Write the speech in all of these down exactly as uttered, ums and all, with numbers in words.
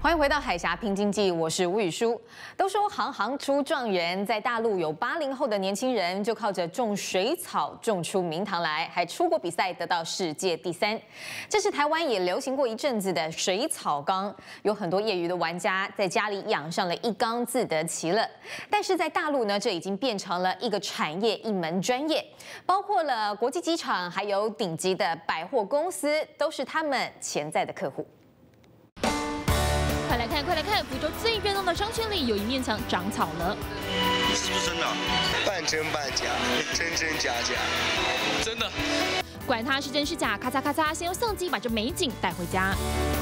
欢迎回到海峡拼经济，我是吴宇舒。都说行行出状元，在大陆有八零后的年轻人就靠着种水草种出名堂来，还出国比赛得到世界第三。这是台湾也流行过一阵子的水草缸，有很多业余的玩家在家里养上了一缸自得其乐。但是在大陆呢，这已经变成了一个产业，一门专业，包括了国际机场，还有顶级的百货公司，都是他们潜在的客户。 快来看，快来看！福州最热闹的商圈里有一面墙长草了， 是不是真的？ 半真半假，真真假假， 真的。 管它是真是假，咔嚓咔嚓，先用相机把这美景带回家。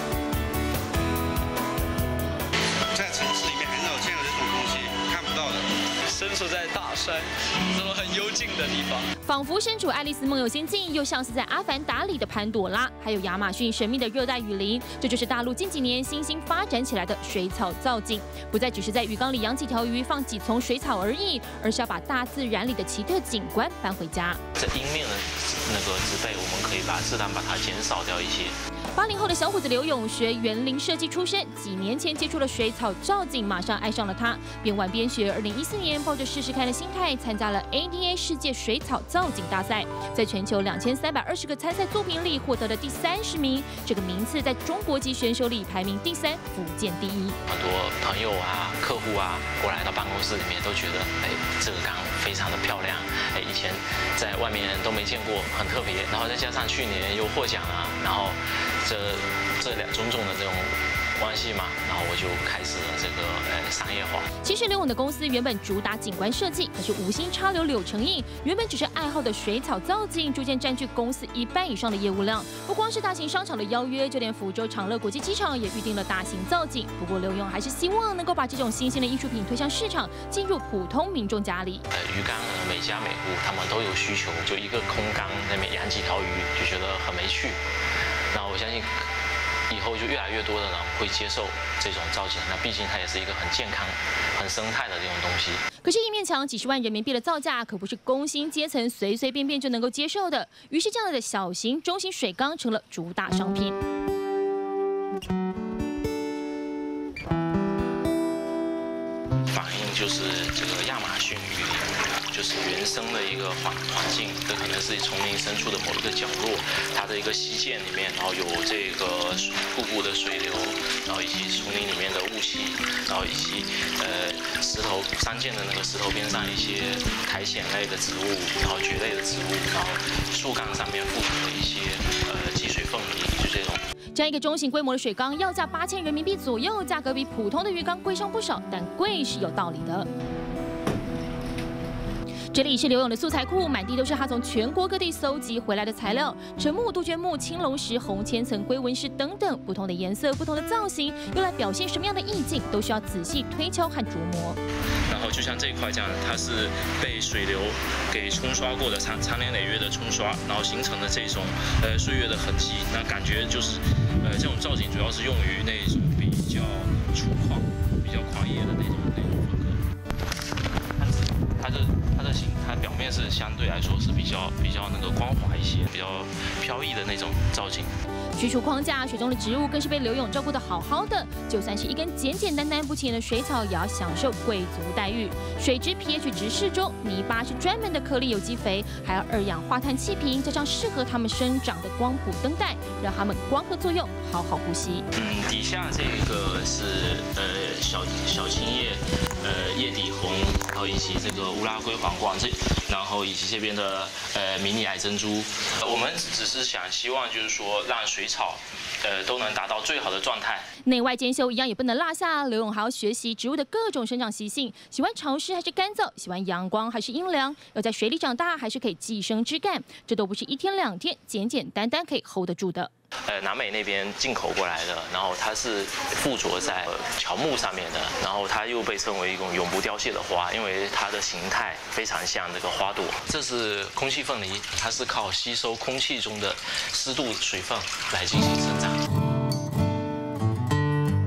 在城市里面很少见有这种东西，看不到的。身处在大山，这种很幽静的地方， 仿佛身处爱丽丝梦游仙境，又像是在阿凡达里的潘朵拉，还有亚马逊神秘的热带雨林。这就是大陆近几年新兴发展起来的水草造景，不再只是在鱼缸里养几条鱼、放几丛水草而已，而是要把大自然里的奇特景观搬回家。 这阴面的那个植被，我们可以把自然把它减少掉一些。 八零后的小伙子刘永学园林设计出身，几年前接触了水草造景，马上爱上了它，边玩边学。二零一四年抱着试试看的心态，参加了 A D A 世界水草造景大赛，在全球两千三百二十个参赛作品里获得了第三十名，这个名次在中国籍选手里排名第三，福建第一。 很多朋友啊、客户啊过来到办公室里面都觉得，哎，这个缸非常的漂亮，哎，以前在外面都没见过，很特别。然后再加上去年又获奖啊，然后。 这这两种种的这种关系嘛，然后我就开始了这个呃商业化。 其实刘永的公司原本主打景观设计，可是无心插柳柳成荫，原本只是爱好的水草造景，逐渐占据公司一半以上的业务量。不光是大型商场的邀约，就连福州长乐国际机场也预定了大型造景。不过刘永还是希望能够把这种新鲜的艺术品推向市场，进入普通民众家里。 呃，鱼缸呢，每家每户他们都有需求，就一个空缸那边养几条鱼，就觉得很没趣。 那我相信，以后就越来越多的人会接受这种造景。那毕竟它也是一个很健康、很生态的这种东西。 可是，一面墙几十万人民币的造价，可不是工薪阶层随随便便就能够接受的。于是，这样的小型、中型水缸成了主打商品。 反映就是这个亚马逊雨林。 就是原生的一个环环境，这可能是丛林深处的某一个角落，它的一个溪涧里面，然后有这个瀑布的水流，然后以及丛林里面的雾气，然后以及呃石头山涧的那个石头边上一些苔藓类的植物，然后蕨类的植物，然后树干上面附着的一些呃积水凤梨，就这种。 这样一个中型规模的水缸，要价八千人民币左右，价格比普通的鱼缸贵上不少，但贵是有道理的。 这里是刘永的素材库，满地都是他从全国各地搜集回来的材料，沉木、杜鹃木、青龙石、红千层、龟纹石等等，不同的颜色、不同的造型，用来表现什么样的意境，都需要仔细推敲和琢磨。 然后就像这一块这样，它是被水流给冲刷过的，长长年累月的冲刷，然后形成的这种呃岁月的痕迹，那感觉就是呃这种造景主要是用于那种比较粗犷、比较狂野的那种那种风格。它的它的形，它表面是相对来说是比较比较那个光滑一些，比较飘逸的那种造景。 去除框架，水中的植物更是被刘永照顾得好好的。就算是一根简简单单不起眼的水草，也要享受贵族待遇。水质 pH 值适中，泥巴是专门的颗粒有机肥，还要二氧化碳气瓶，加上适合它们生长的光谱灯带，让它们光合作用，好好呼吸。 嗯，底下这个是呃小小青叶，呃叶底红，然后以及这个乌拉圭皇冠，这然后以及这边的呃迷你矮珍珠。我们只是想希望就是说让水草，呃都能达到最好的状态。 内外兼修一样也不能落下，刘永还要学习植物的各种生长习性，喜欢潮湿还是干燥，喜欢阳光还是阴凉，要在水里长大还是可以寄生枝干，这都不是一天两天简简单单可以 hold 得住的。 呃，南美那边进口过来的，然后它是附着在乔木上面的，然后它又被称为一种永不凋谢的花，因为它的形态非常像这个花朵。这是空气凤梨，它是靠吸收空气中的湿度水分来进行生长。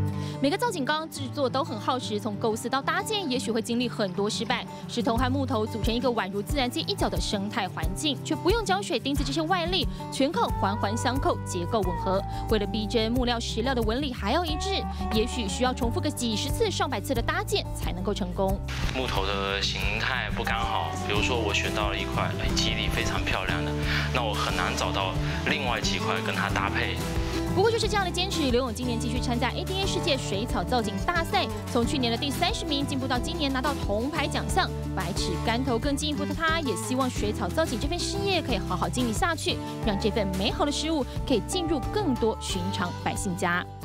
每个造景缸制作都很耗时，从构思到搭建，也许会经历很多失败。石头和木头组成一个宛如自然界一角的生态环境，却不用胶水、钉子这些外力，全靠环环相扣、结构吻合。为了逼真，木料、石料的纹理还要一致，也许需要重复个几十次、上百次的搭建才能够成功。 木头的形态不刚好，比如说我选到了一块哎肌理非常漂亮的，那我很难找到另外几块跟它搭配。 不过就是这样的坚持，刘勇今年继续参加 A D A 世界水草造景大赛，从去年的第三十名进步到今年拿到铜牌奖项，百尺竿头更进一步的他，也希望水草造景这份事业可以好好经营下去，让这份美好的事物可以进入更多寻常百姓家。